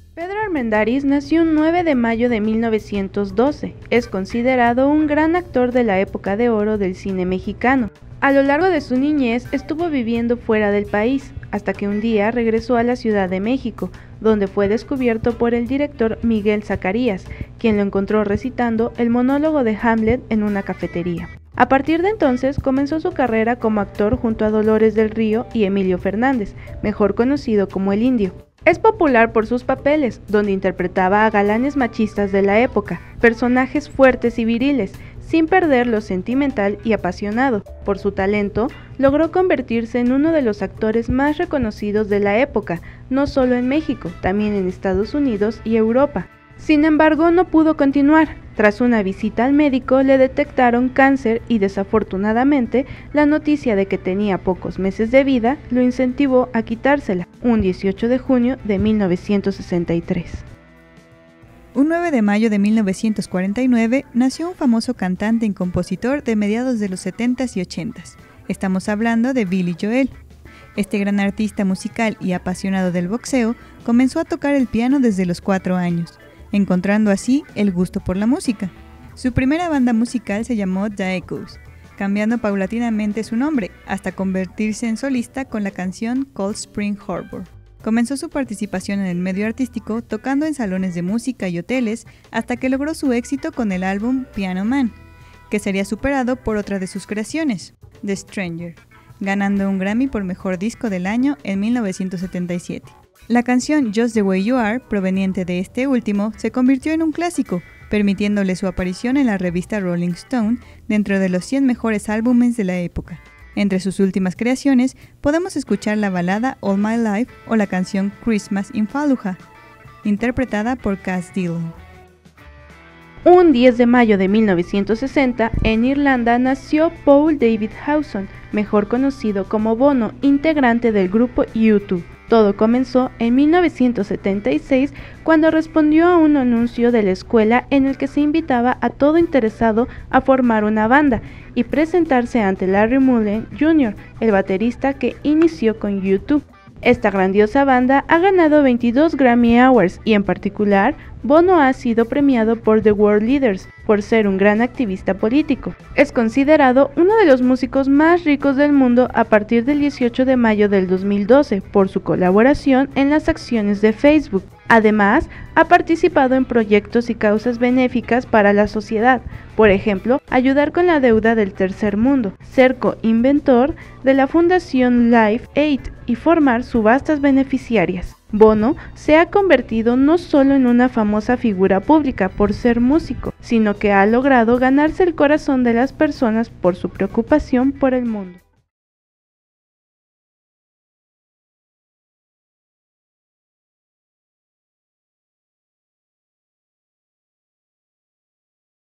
Pedro Armendáriz nació un 9 de mayo de 1912. Es considerado un gran actor de la época de oro del cine mexicano. A lo largo de su niñez estuvo viviendo fuera del país, hasta que un día regresó a la Ciudad de México, donde fue descubierto por el director Miguel Zacarías, quien lo encontró recitando el monólogo de Hamlet en una cafetería. A partir de entonces comenzó su carrera como actor junto a Dolores del Río y Emilio Fernández, mejor conocido como el Indio. Es popular por sus papeles, donde interpretaba a galanes machistas de la época, personajes fuertes y viriles, sin perder lo sentimental y apasionado. Por su talento, logró convertirse en uno de los actores más reconocidos de la época, no solo en México, también en Estados Unidos y Europa. Sin embargo, no pudo continuar. Tras una visita al médico, le detectaron cáncer y desafortunadamente, la noticia de que tenía pocos meses de vida lo incentivó a quitársela, un 18 de junio de 1963. Un 9 de mayo de 1949 nació un famoso cantante y compositor de mediados de los 70s y 80s. Estamos hablando de Billy Joel. Este gran artista musical y apasionado del boxeo comenzó a tocar el piano desde los 4 años, encontrando así el gusto por la música. Su primera banda musical se llamó The Echoes, cambiando paulatinamente su nombre hasta convertirse en solista con la canción Cold Spring Harbor. Comenzó su participación en el medio artístico tocando en salones de música y hoteles hasta que logró su éxito con el álbum Piano Man, que sería superado por otra de sus creaciones, The Stranger, ganando un Grammy por Mejor Disco del Año en 1977. La canción Just the Way You Are, proveniente de este último, se convirtió en un clásico, permitiéndole su aparición en la revista Rolling Stone dentro de los 100 mejores álbumes de la época. Entre sus últimas creaciones podemos escuchar la balada All My Life o la canción Christmas in Fallujah, interpretada por Cass Dillon. Un 10 de mayo de 1960, en Irlanda nació Paul David Hawson, mejor conocido como Bono, integrante del grupo U2. Todo comenzó en 1976 cuando respondió a un anuncio de la escuela en el que se invitaba a todo interesado a formar una banda y presentarse ante Larry Mullen Jr., el baterista que inició con U2. Esta grandiosa banda ha ganado 22 Grammy Awards y en particular, Bono ha sido premiado por The World Leaders por ser un gran activista político. Es considerado uno de los músicos más ricos del mundo a partir del 18 de mayo del 2012 por su colaboración en las acciones de Facebook. Además, ha participado en proyectos y causas benéficas para la sociedad, por ejemplo, ayudar con la deuda del tercer mundo, ser co-inventor de la Fundación Live Aid y formar subastas beneficiarias. Bono se ha convertido no solo en una famosa figura pública por ser músico, sino que ha logrado ganarse el corazón de las personas por su preocupación por el mundo.